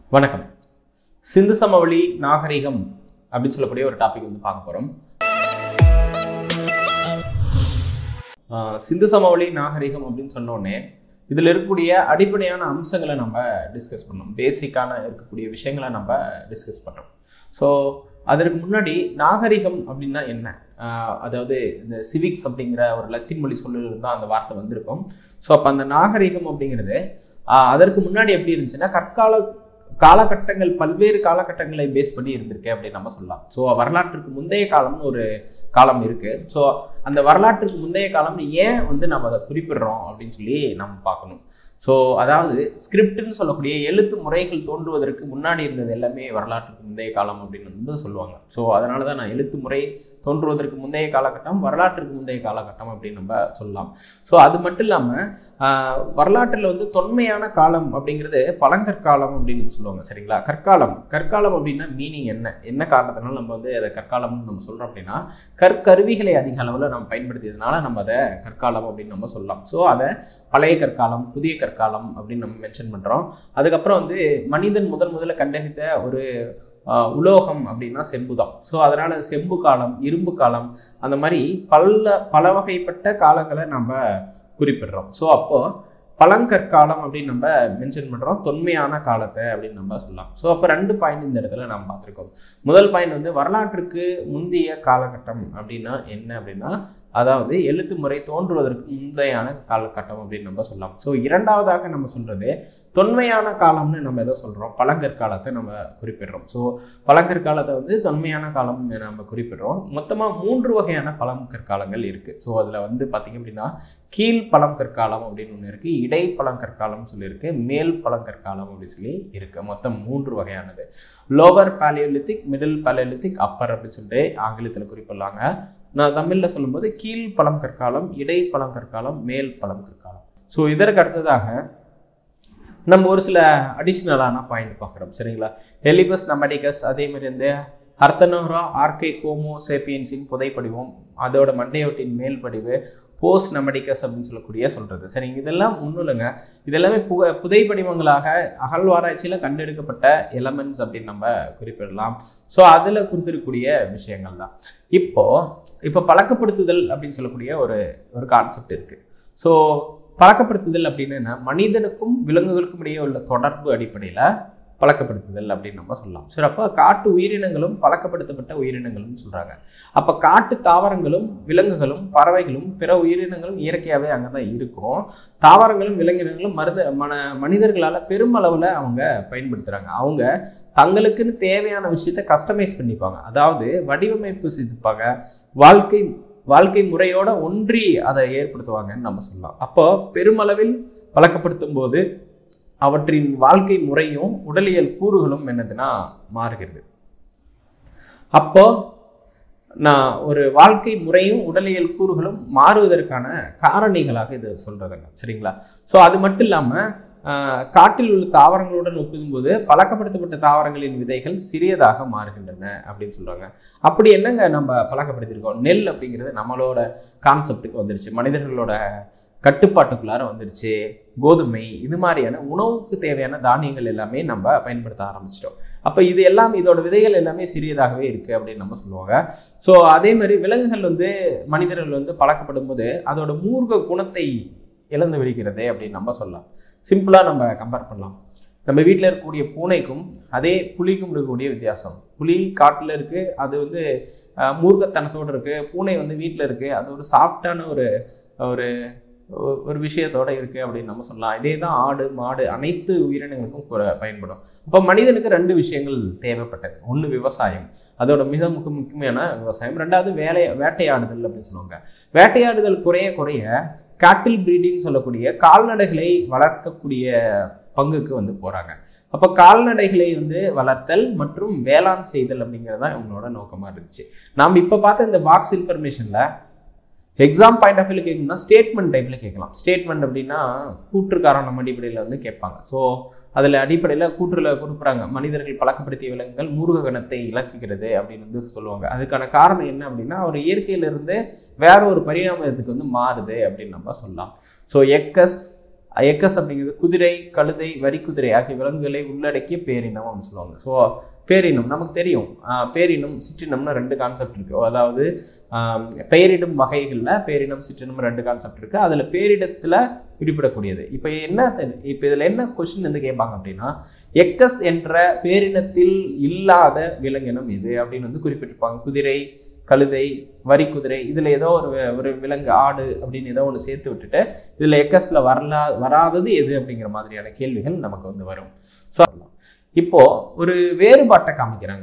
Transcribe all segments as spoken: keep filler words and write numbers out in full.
வணக்கம். சிந்து சமவெளி நாகரிகம் அப்படின்னு சொல்லக்கூடிய ஒரு டாபிக் வந்து பார்க்க போகிறோம். சிந்து சமவெளி நாகரிகம் அப்படின்னு சொன்னோடனே இதில் இருக்கக்கூடிய அடிப்படையான அம்சங்களை நம்ம டிஸ்கஸ் பண்ணோம். பேசிக்கான இருக்கக்கூடிய விஷயங்களை நம்ம டிஸ்கஸ் பண்ணோம். ஸோ அதற்கு முன்னாடி நாகரிகம் அப்படின்னா என்ன, அதாவது இந்த சிவிக்ஸ் அப்படிங்கிற ஒரு லத்தீன் மொழி சொல்லில் தான் அந்த வார்த்தை வந்திருக்கும். ஸோ அப்போ அந்த நாகரிகம் அப்படிங்கிறது அதற்கு முன்னாடி எப்படி இருந்துச்சுன்னா கற்கால காலகட்டங்கள் பல்வேறு காலகட்டங்களை பேஸ் பண்ணி இருந்திருக்கு அப்படின்னு நம்ம சொல்லலாம். ஸோ வரலாற்றுக்கு முந்தைய காலம்னு ஒரு காலம் இருக்கு. ஸோ அந்த வரலாற்றுக்கு முந்தைய காலம் ஏன் வந்து நம்ம அதை குறிப்பிடுறோம் அப்படின்னு சொல்லி நம்ம பார்க்கணும். ஸோ அதாவது ஸ்கிரிப்ட்னு சொல்லக்கூடிய எழுத்து முறைகள் தோன்றுவதற்கு முன்னாடி இருந்தது எல்லாமே வரலாற்றுக்கு முந்தைய காலம் அப்படின்னு வந்து சொல்லுவாங்க. ஸோ அதனால தான் நான் எழுத்து முறை தோன்றுவதற்கு முந்தைய காலகட்டம், வரலாற்றுக்கு முந்தைய காலகட்டம் அப்படின்னு நம்ம சொல்லலாம். ஸோ அது மட்டும் இல்லாமல் வரலாற்றில் வந்து தொன்மையான காலம் அப்படிங்கிறது பழங்கற்காலம் அப்படின்னு சொல்லுவாங்க. சரிங்களா? கற்காலம் கற்காலம் அப்படின்னா மீனிங் என்ன என்ன காரணத்தினால நம்ம வந்து அதை கற்காலம்னு நம்ம சொல்கிறோம் அப்படின்னா கற்கருவிகளை அதிக அளவில் நம்ம பயன்படுத்தியதுனால நம்ம அதை கற்காலம் அப்படின்னு நம்ம சொல்லலாம். ஸோ அதை பழைய கற்காலம், புதிய கற்காலம் அப்படின்னு நம்ம மென்ஷன் பண்ணுறோம். அதுக்கப்புறம் வந்து மனிதன் முதன் முதல்ல கண்டறிந்த ஒரு உலோகம் அப்படின்னா செம்பு தான். ஸோ அதனால் செம்பு காலம், இரும்பு காலம், அந்த மாதிரி பல பல வகைப்பட்ட காலங்களை நம்ம குறிப்பிடுறோம். ஸோ அப்போது பழங்கற்காலம் அப்படின்னு நம்ம மென்ஷன் பண்ணுறோம், தொன்மையான காலத்தை அப்படின்னு நம்ம சொல்லலாம். ஸோ அப்போ ரெண்டு பாயிண்ட் இந்த இடத்துல நம்ம பார்த்துருக்கோம். முதல் பாயிண்ட் வந்து வரலாற்றுக்கு முந்தைய காலகட்டம் அப்படின்னா என்ன அப்படின்னா அதாவது எழுத்து முறை தோன்றுவதற்கு முந்தையான காலகட்டம் அப்படின்னு நம்ம சொல்லலாம். ஸோ இரண்டாவதாக நம்ம சொல்கிறது தொன்மையான காலம்னு நம்ம எதை சொல்கிறோம், பழங்கற்காலத்தை நம்ம குறிப்பிடுறோம். ஸோ பழங்கற்காலத்தை வந்து தொன்மையான காலம் நம்ம குறிப்பிடுறோம். மொத்தமாக மூன்று வகையான பழங்கற்காலங்கள் இருக்குது. ஸோ அதில் வந்து பார்த்திங்க அப்படின்னா கீழ் பழங்கற்காலம் அப்படின்னு ஒன்று இருக்குது, இடை பழங்கற்காலம்னு சொல்லியிருக்கு, மேல் பழங்கற்காலம் அப்படின்னு சொல்லி இருக்குது. மொத்தம் மூன்று வகையானது. Lower palaeolithic, middle palaeolithic, upper அப்படின்னு சொல்லிட்டு ஆங்கிலத்தில் குறிப்பிடலாங்க. நான் தமிழில் சொல்லும்போது கீழ் பழம் கற்காலம், இடை பழம் கற்காலம், மேல் பழம் கற்காலம். ஸோ இதற்கு அடுத்ததாக நம்ம ஒரு சில அடிஷ்னலான பாயிண்ட் பார்க்குறோம். சரிங்களா? எலிபஸ் நமடிகஸ், அதே மாதிரி வந்து அர்த்தனோரா ஆர்கை ஹோமோ சேப்பியன்ஸின் புதைப்படிவம், அதோட மண்டையோட்டின் மேல் படிவு, போஸ்ட் நமடிகஸ் அப்படின்னு சொல்லக்கூடிய சொல்கிறது. சரிங்க, இதெல்லாம் ஒன்றும் இல்லைங்க, இதெல்லாமே புக புதைப்படிவங்களாக அகழ்வாராய்ச்சியில் கண்டெடுக்கப்பட்ட எலமெண்ட்ஸ் அப்படின்னு நம்ம குறிப்பிடலாம். ஸோ அதில் குறிப்பிடக்கூடிய விஷயங்கள் தான். இப்போது இப்போ பழக்கப்படுத்துதல் அப்படின்னு சொல்லக்கூடிய ஒரு ஒரு கான்செப்ட் இருக்குது. ஸோ பழக்கப்படுத்துதல் அப்படின்னு என்ன, மனிதனுக்கும் விலங்குகளுக்கும் இடையே உள்ள தொடர்பு அடிப்படையில் பழக்கப்படுத்துதல் அப்படின்னு நம்ம சொல்லலாம். சரி, அப்போ காட்டு உயிரினங்களும் பழக்கப்படுத்தப்பட்ட உயிரினங்களும் சொல்கிறாங்க. அப்போ காட்டு தாவரங்களும் விலங்குகளும் பறவைகளும் பிற உயிரினங்களும் இயற்கையாகவே அங்கே தான் இருக்கும். தாவரங்களும் விலங்கினங்களும் மருத மன மனிதர்களால் பெருமளவில் அவங்க பயன்படுத்துகிறாங்க. அவங்க தங்களுக்குன்னு தேவையான விஷயத்தை கஸ்டமைஸ் பண்ணிப்பாங்க, அதாவது வடிவமைப்பு செய்துப்பாங்க, வாழ்க்கை வாழ்க்கை முறையோட ஒன்றி அதை ஏற்படுத்துவாங்கன்னு நம்ம சொல்லலாம். அப்போ பெருமளவில் பழக்கப்படுத்தும் போது அவற்றின் வாழ்க்கை முறையும் உடலியல் கூறுகளும் என்னதுன்னா மாறுகிறது. அப்போ நான் ஒரு வாழ்க்கை முறையும் உடலியல் கூறுகளும் மாறுவதற்கான காரணிகளாக இது சொல்றதுங்க. சரிங்களா? ஸோ அது மட்டும் இல்லாமல் காட்டில் உள்ள தாவரங்களுடன் ஒப்பிடும்போது பழக்கப்படுத்தப்பட்ட தாவரங்களின் விதைகள் சிறியதாக மாறுகின்றன அப்படின்னு சொல்றாங்க. அப்படி என்னங்க நம்ம பழக்கப்படுத்திருக்கோம், நெல் அப்படிங்கிறது நம்மளோட கான்செப்டுக்கு வந்துருச்சு, மனிதர்களோட கட்டுப்பாட்டுக்குள்ளார வந்துருச்சு. கோதுமை, இது மாதிரியான உணவுக்கு தேவையான தானியங்கள் எல்லாமே நம்ம பயன்படுத்த ஆரம்பிச்சிட்டோம். அப்போ இது எல்லாம் இதோட விதைகள் எல்லாமே சிறியதாகவே இருக்குது அப்படின்னு நம்ம சொல்லுவாங்க. ஸோ அதே மாதிரி விலங்குகள் வந்து மனிதர்கள் வந்து பழக்கப்படும் போது அதோட மூர்க்க குணத்தை இழந்து விடுகிறது அப்படின்னு நம்ம சொல்லலாம். சிம்பிளாக நம்ம கம்பேர் பண்ணலாம். நம்ம வீட்டில் இருக்கக்கூடிய பூனைக்கும் அதே புலிக்கும் இருக்கக்கூடிய வித்தியாசம். புலி காட்டில் இருக்குது, அது வந்து மூர்க்கத்தனத்தோடு இருக்குது. பூனை வந்து வீட்டில் இருக்குது, அது ஒரு சாஃப்டான ஒரு ஒரு ஒரு விஷயத்தோட இருக்குது அப்படின்னு நம்ம சொல்லலாம். இதே தான் ஆடு, மாடு, அனைத்து உயிரினங்களுக்கும் பயன்படும். அப்போ மனிதனுக்கு ரெண்டு விஷயங்கள் தேவைப்பட்டது. ஒன்று விவசாயம், அதோட மிக முக்கிய முக்கியமான விவசாயம். ரெண்டாவது வேலை வேட்டையாடுதல் அப்படின்னு சொல்லுவாங்க. வேட்டையாடுதல் குறைய குறைய கேட்டில் பிரீடிங் சொல்லக்கூடிய கால்நடைகளை வளர்க்கக்கூடிய பங்குக்கு வந்து போகிறாங்க. அப்போ கால்நடைகளை வந்து வளர்த்தல் மற்றும் வேளாண் செய்தல் அப்படிங்கிறது தான் இவங்களோட நோக்கமாக இருந்துச்சு. நாம் இப்போ பார்த்த இந்த பாக்ஸ் இன்ஃபர்மேஷனில் எக்ஸாம் பாயிண்ட் ஆஃப் வியூவில் கேட்கணும்னா ஸ்டேட்மெண்ட் டைப்பில் கேட்கலாம். ஸ்டேட்மெண்ட் அப்படின்னா கூற்று காரணம் அடிப்படையில் வந்து கேட்பாங்க. ஸோ அதில் அடிப்படையில் கூற்றுல கொடுக்குறாங்க, மனிதர்கள் பழக்கப்படுத்திய விலங்குகள் மூர்க்க கணத்தை இழக்குகிறது அப்படின்னு வந்து சொல்லுவாங்க. அதுக்கான காரணம் என்ன அப்படின்னா அவர் இயற்கையிலிருந்து வேற ஒரு பரிணாமத்துக்கு வந்து மாறுது அப்படின்னு நம்ம சொல்லலாம். ஸோ எக்கஸ் எக்கஸ் அப்படிங்கிறது குதிரை, கழுதை, வரிக்குதிரை ஆகிய விலங்குகளை உள்ளடக்கிய பேரினம் அப்படின்னு சொல்லுவாங்க. ஸோ பேரினம் நமக்கு தெரியும், பேரினம் சிற்றினம்னு ரெண்டு கான்செப்ட் இருக்குது. அதாவது பெயரிடும் வகைகளில் பேரினம் சிற்றினம் ரெண்டு கான்செப்ட் இருக்குது. அதில் பேரிடத்தில் குறிப்பிடக்கூடியது. இப்போ என்ன இப்போ இதில் என்ன கொஸ்டின் வந்து கேட்பாங்க அப்படின்னா, எக்கஸ் என்ற பேரினத்தில் இல்லாத விலங்கினம் எது அப்படின்னு வந்து குறிப்பிட்டிருப்பாங்க. குதிரை, கழுதை, வரி குதிரை, இதில் ஏதோ ஒரு ஒரு விலங்கு, ஆடு அப்படின்னு ஏதோ ஒன்று சேர்த்து விட்டுட்டு இதில் எக்கஸில் வரலா வராதது எது அப்படிங்கிற மாதிரியான கேள்விகள் நமக்கு வந்து வரும். ஸோ இப்போ ஒரு வேறுபாட்டை காமிக்கிறாங்க.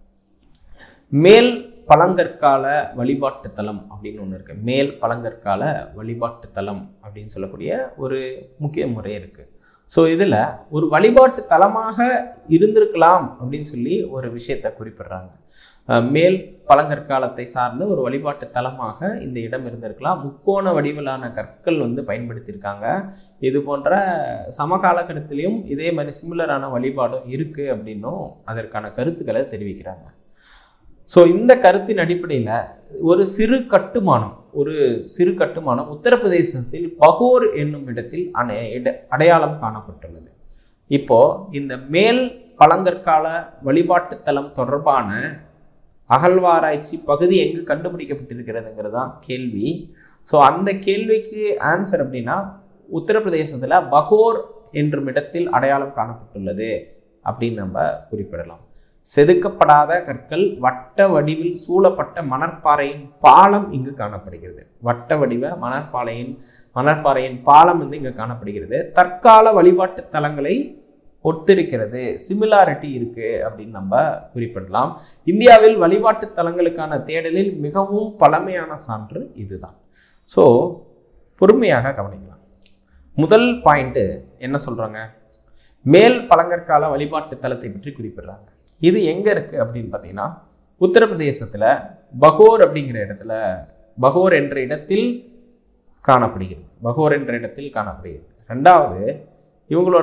மேல் பழங்கற்கால வழிபாட்டு தலம் அப்படின்னு ஒன்று இருக்கு. மேல் பழங்கற்கால வழிபாட்டு தலம் அப்படின்னு சொல்லக்கூடிய ஒரு முக்கிய முறை இருக்கு. ஸோ இதில் ஒரு வழிபாட்டு தலமாக இருந்திருக்கலாம் அப்படின்னு சொல்லி ஒரு விஷயத்தை குறிப்பிடுறாங்க. மேல் பழங்கற்காலத்தை சார்ந்த ஒரு வழிபாட்டு தலமாக இந்த இடம் இருந்திருக்கலாம். முக்கோண வடிவிலான கற்கள் வந்து பயன்படுத்தியிருக்காங்க. இது போன்ற சமகாலகட்டத்திலையும் இதே மாதிரி சிமிலரான வழிபாடும் இருக்குது அப்படின்னும் அதற்கான கருத்துக்களை தெரிவிக்கிறாங்க. ஸோ இந்த கருத்தின் அடிப்படையில் ஒரு சிறு கட்டுமானம் ஒரு சிறு கட்டுமானம் உத்தரப்பிரதேசத்தில் பகோர் என்னும் இடத்தில் அணை அடையாளம் காணப்பட்டுள்ளது. இப்போ இந்த மேல் பழங்கற்கால வழிபாட்டு தலம் தொடர்பான அகழ்வாராய்ச்சி பகுதி எங்கு கண்டுபிடிக்கப்பட்டிருக்கிறதுங்கிறது தான் கேள்வி. ஸோ அந்த கேள்விக்கு ஆன்சர் அப்படின்னா உத்தரப்பிரதேசத்தில் பகோர் என்றும் இடத்தில் அடையாளம் காணப்பட்டுள்ளது அப்படின்னு நம்ம குறிப்பிடலாம். செதுக்கப்படாத கற்கள், வட்ட வடிவில் சூழப்பட்ட மணற்பாறையின் பாலம் இங்கு காணப்படுகிறது. வட்ட வடிவ மணற்பாறையின் மணற்பாறையின் பாலம் வந்து இங்கு காணப்படுகிறது. தற்கால வழிபாட்டு தலங்களை ஒத்திருக்கிறது, சிமிலாரிட்டி இருக்கு அப்படின்னு நம்ம குறிப்பிடலாம். இந்தியாவில் வழிபாட்டு தலங்களுக்கான தேடலில் மிகவும் பழமையான சான்று இதுதான். ஸோ பொறுமையாக கவனிக்கலாம். முதல் பாயிண்ட்டு என்ன சொல்றாங்க, மேல் பழங்கற்கால வழிபாட்டு தலத்தை பற்றி குறிப்பிடுறாங்க. இது எங்க இருக்கு அப்படின்னு பார்த்தீங்கன்னா உத்தரப்பிரதேசத்துல பகோர் அப்படிங்கிற இடத்துல பகோர் என்ற இடத்தில் காணப்படுகிறது. பகோர் என்ற இடத்தில் காணப்படுகிறது. ரெண்டாவது, இவங்களோட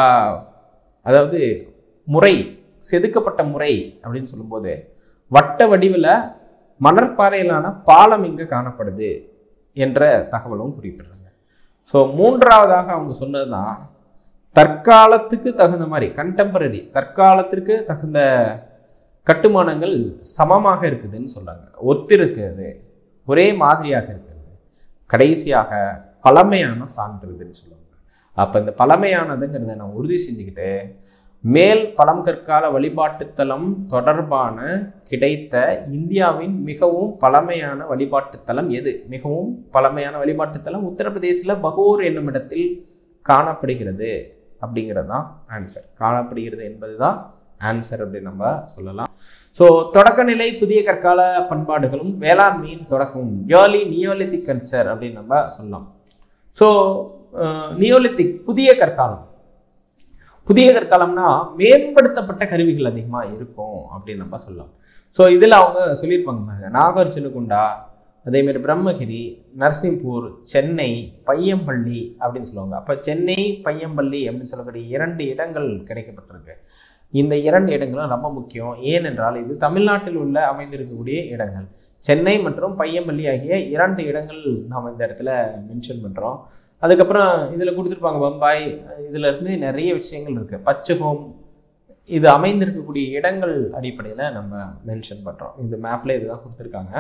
அதாவது முறை, செதுக்கப்பட்ட முறை அப்படின்னு சொல்லும்போது வட்ட வடிவில் மணற்பாறையிலான பாலம் இங்கே காணப்படுது என்ற தகவலும் குறிப்பிடுறாங்க. ஸோ மூன்றாவதாக அவங்க சொன்னதுதான் தற்காலத்துக்கு தகுந்த மாதிரி, கண்டெம்பரரி தற்காலத்திற்கு தகுந்த கட்டுமானங்கள் சமமாக இருக்குதுன்னு சொல்றாங்க, ஒத்திருக்கிறது, ஒரே மாதிரியாக இருக்கிறது. கடைசியாக பழமையான சான்றுதுன்னு சொல்லுவாங்க. அப்போ இந்த பழமையானதுங்கிறத நான் உறுதி செஞ்சுக்கிட்டு மேல் பழங்கற்கால வழிபாட்டுத்தலம் தொடர்பான கிடைத்த இந்தியாவின் மிகவும் பழமையான வழிபாட்டுத்தலம் எது? மிகவும் பழமையான வழிபாட்டுத்தலம் உத்தரப்பிரதேசில் பகோர் என்னும் இடத்தில் காணப்படுகிறது அப்படிங்கிறது தான் ஆன்சர். காணப்படுகிறது என்பது தான் ஆன்சர் அப்படின்னு நம்ம சொல்லலாம். ஸோ தொடக்கநிலை புதிய கற்கால பண்பாடுகளும் வேளாண்மையின் தொடக்கமும், ஏர்லி நியோலித்திக் கல்ச்சர் அப்படின்னு நம்ம சொல்லலாம். ஸோ நியோலித்திக் புதிய கற்காலம், புதிய கற்காலம்னா மேம்படுத்தப்பட்ட கருவிகள் அதிகமாக இருக்கும் அப்படின்னு நம்ம சொல்லலாம். ஸோ இதில் அவங்க சொல்லியிருப்பாங்க பாருங்க, நாகார்ஜுனகுண்டா, அதேமாரி பிரம்மகிரி, நரசிம்பூர், சென்னை, பையம்பள்ளி அப்படின்னு சொல்லுவாங்க. அப்போ சென்னை, பையம்பள்ளி அப்படின்னு சொல்லக்கூடிய இரண்டு இடங்கள் கிடைக்கப்பட்டிருக்கு. இந்த இரண்டு இடங்களும் ரொம்ப முக்கியம். ஏனென்றால் இது தமிழ்நாட்டில் உள்ள அமைந்திருக்கக்கூடிய இடங்கள். சென்னை மற்றும் பையம்பள்ளி ஆகிய இரண்டு இடங்கள் நாம் இந்த இடத்துல மென்ஷன் பண்ணுறோம். அதுக்கப்புறம் இதில் கொடுத்துருப்பாங்க பம்பாய், இதில் இருந்து நிறைய விஷயங்கள் இருக்குது. பச்சகோம், இது அமைந்திருக்கக்கூடிய இடங்கள் அடிப்படையில் நம்ம மென்ஷன் பண்ணுறோம். இந்த மேப்பில் இதுதான் கொடுத்துருக்காங்க.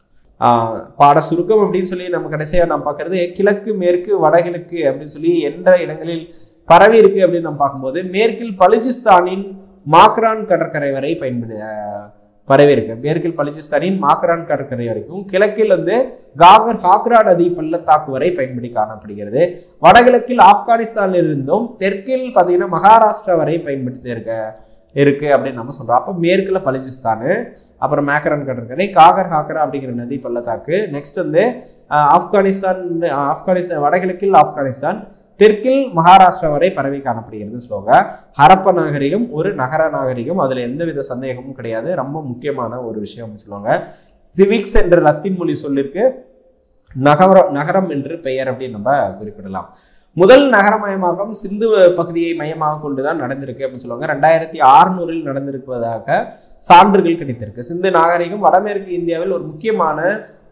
பாட சுருக்கம் அப்படின்னு சொல்லி நம்ம கடைசியாக நம்ம பார்க்குறது கிழக்கு, மேற்கு, வடகிழக்கு அப்படின்னு சொல்லி என்ற இடங்களில் பரவி இருக்கு அப்படின்னு நம்ம பார்க்கும்போது மேற்கில் பலுச்சிஸ்தானின் மாக்ரான் கடற்கரை வரை பயன்படு பரவி இருக்கு. மேற்கில் பலுச்சிஸ்தானின் மாக்ரான் கடற்கரை வரைக்கும், கிழக்கில் வந்து காகர் ஹாக்ரா நதி பள்ளத்தாக்கு வரை பயன்படி காணப்படுகிறது. வடகிழக்கில் ஆப்கானிஸ்தானில் இருந்தும் தெற்கில் பார்த்தீங்கன்னா மகாராஷ்டிரா வரை பயன்படுத்தி இருக்க இருக்கு அப்படின்னு நம்ம சொல்றோம். அப்போ மேற்குல பலுச்சிஸ்தானு, அப்புறம் மேக்ரான் கடற்கரை, காகர் ஹாக்ரா அப்படிங்கிற நதி பள்ளத்தாக்கு, நெக்ஸ்ட் வந்து ஆப்கானிஸ்தான், ஆப்கானிஸ்தான் வடகிழக்கில் ஆப்கானிஸ்தான், தெற்கில் மகாராஷ்டிரா வரை பரவி காணப்படுகிறது சொல்லுவாங்க. ஹரப்ப நாகரிகம் ஒரு நகர நாகரிகம், அதுல எந்தவித சந்தேகமும் கிடையாது. ரொம்ப முக்கியமான ஒரு விஷயம் அப்படின்னு சொல்லுவாங்க. சிவிக்ஸ் என்ற லத்தீன் மொழி சொல்லிருக்கு, நகர நகரம் என்று பெயர் அப்படின்னு நம்ம குறிப்பிடலாம். முதல் நகரமயமாக்கம் சிந்து பகுதியை மையமாக கொண்டுதான் நடந்திருக்கு அப்படின்னு சொல்லுவாங்க. ரெண்டாயிரத்தி ஆறுநூறில் நடந்திருப்பதாக சான்றுகள் கிடைத்திருக்கு. சிந்து நாகரிகம் வடமேற்கு இந்தியாவில் ஒரு முக்கியமான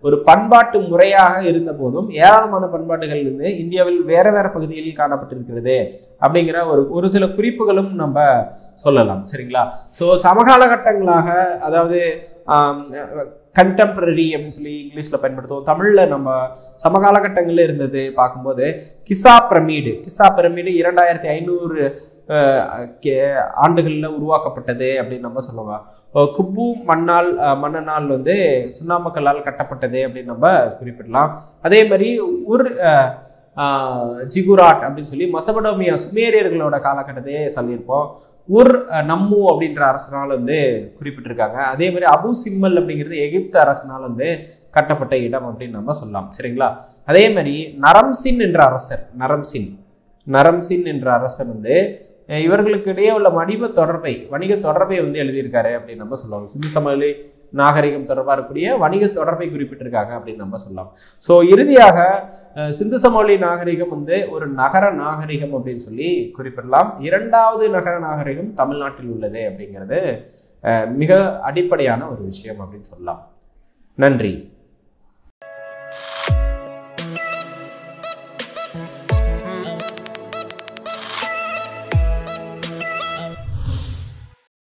ஒரு பண்பாட்டு முறையாக இருந்த போதும் ஏராளமான பண்பாடுகள் இருந்து இந்தியாவில் வேற வேற பகுதிகளில் காணப்பட்டிருக்கிறது அப்படிங்கிற ஒரு ஒரு சில குறிப்புகளும் நம்ம சொல்லலாம். சரிங்களா? ஸோ சமகால கட்டங்களாக, அதாவது கண்டெம்பரரி அப்படின்னு சொல்லி இங்கிலீஷில் பயன்படுத்துவோம். தமிழில் நம்ம சமகாலகட்டங்களில் இருந்தது பார்க்கும்போது கிசா பிரமிடு கிசா பிரமிடு இரண்டாயிரத்தி ஐநூறு ஆண்டுகளில் உருவாக்கப்பட்டது அப்படின்னு நம்ம சொல்லுவோம். குப்பு மண்ணால் மன்னனால் வந்து சுண்ணாம்புக்கல்லால் கட்டப்பட்டது அப்படின்னு நம்ம குறிப்பிடலாம். அதே மாதிரி உர் ஜிகுராட் அப்படின்னு சொல்லி மொசபடோமியா சுமேரியர்களோட காலகட்டத்தையே சொல்லியிருப்போம். உர் நம்மு அப்படின்ற அரசனால் வந்து குறிப்பிட்டிருக்காங்க. அதே மாதிரி அபு சிம்மல் அப்படிங்கிறது எகிப்து அரசனால் வந்து கட்டப்பட்ட இடம் அப்படின்னு நம்ம சொல்லலாம். சரிங்களா? அதே மாதிரி நரம்சின் என்ற அரசர் நரம்சின் நரம்சின் என்ற அரசர் வந்து இவர்களுக்கு இடையே உள்ள வணிக தொடர்பை வணிக தொடர்பை வந்து எழுதியிருக்காரு அப்படின்னு நம்ம சொல்லுவாங்க. சிந்து சமவெளி நாகரிகம் தொடர்பாக இருக்கக்கூடிய வணிக தொடர்பை குறிப்பிட்டிருக்காங்க அப்படின்னு நம்ம சொல்லலாம். ஸோ இறுதியாக சிந்து சமவெளி நாகரிகம் வந்து ஒரு நகர நாகரிகம் அப்படின்னு சொல்லி குறிப்பிடலாம். இரண்டாவது நகர நாகரிகம் தமிழ்நாட்டில் உள்ளது அப்படிங்கிறது மிக அடிப்படையான ஒரு விஷயம் அப்படின்னு சொல்லலாம். நன்றி.